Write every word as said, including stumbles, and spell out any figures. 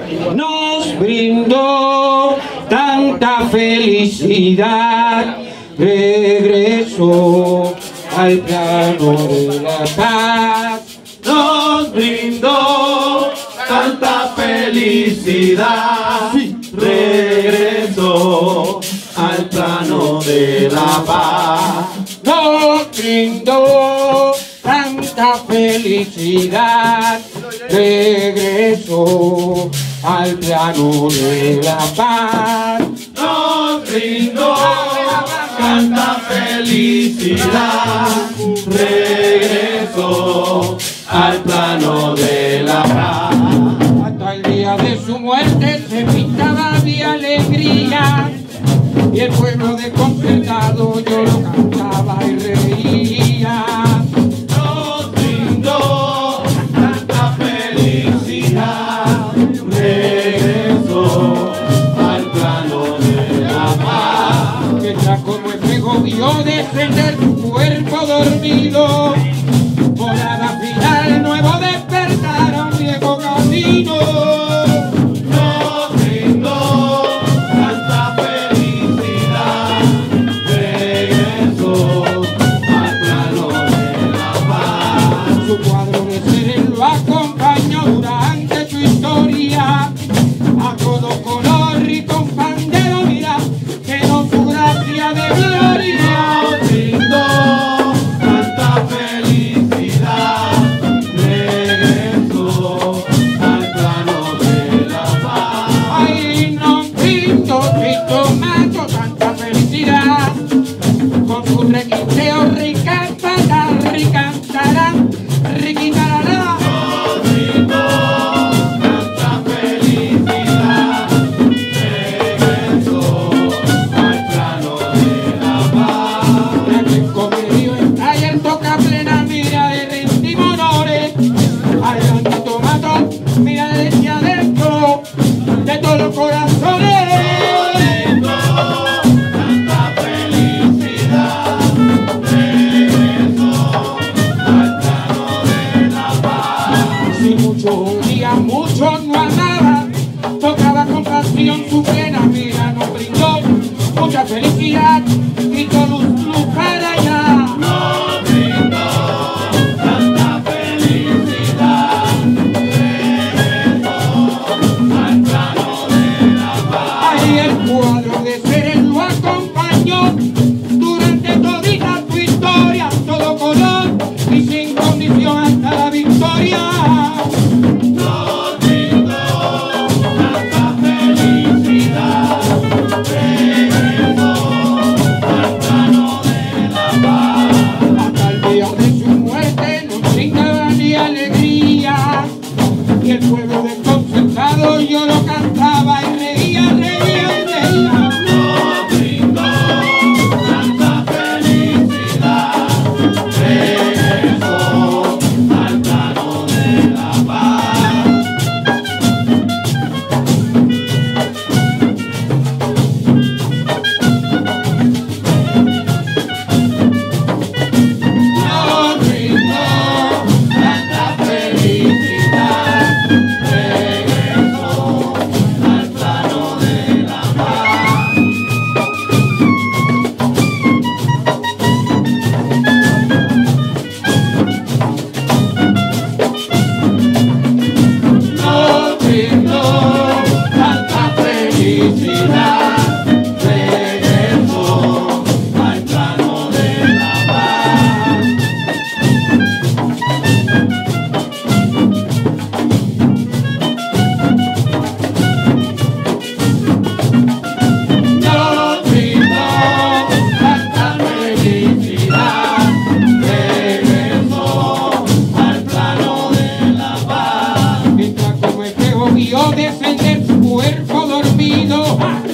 nos brindó tanta felicidad, regresó al plano de la paz. Nos brindó tanta felicidad, regresó al plano de la paz. Nos brindó tanta felicidad, regresó al plano de la paz. Nos brindó tanta felicidad, regresó al plano de la paz. Hasta el día de su muerte se pintaba de alegría, y el pueblo desconcertado yo lo cantaba y reía. Nos brindó tanta felicidad, regresó al plano de la paz. Que ya como espejo vio descender su cuerpo dormido, morada final, nuevo despertar a un viejo camino. Nos brindó tanta felicidad, regresó al plano de la paz. Su cuadro de seres lo acompañó durante su historia, a todo color y con pandero, mira, quedó su gracia de gloria. Nos brindó tanta felicidad, regresó al plano de la paz. Ay, no pinto, pinto macho, tanta felicidad, con su requinteo ricantará, ricantará, riquitarará. Nos brindó tanta felicidad, regresó al plano de la paz. El comedio está y el toca plena, mira de rendimos honores, al blandito matón, mira desde adentro, de todos los corazones. Tanta felicidad, regresó al plano de la paz. Si muchos odian, muchos no amaban, tocaba con pasión su pena, mira, nos brindó mucha felicidad y con luz, luz para allá. Nos brindó tanta felicidad, regresó al plano de la paz. Ahí el cuadro de seres lo acompañó durante todita su historia, todo color y sin condición hasta la victoria. Nos brindó tanta felicidad, regresó al plano de la paz. Hasta el día de su muerte nos brindaba ni alegría, y el pueblo desconcertado yo lo cantaba y reía, reía, reía. Nos brindó tanta felicidad, regresó al plano de la paz. Nos brindó tanta felicidad, regresó al plano de la paz. Nos brindó tanta felicidad, regresó al plano de la paz. Nos brindó tanta felicidad, regresó al plano de la paz. Mientras como espejo vio descender su cuerpo dormido,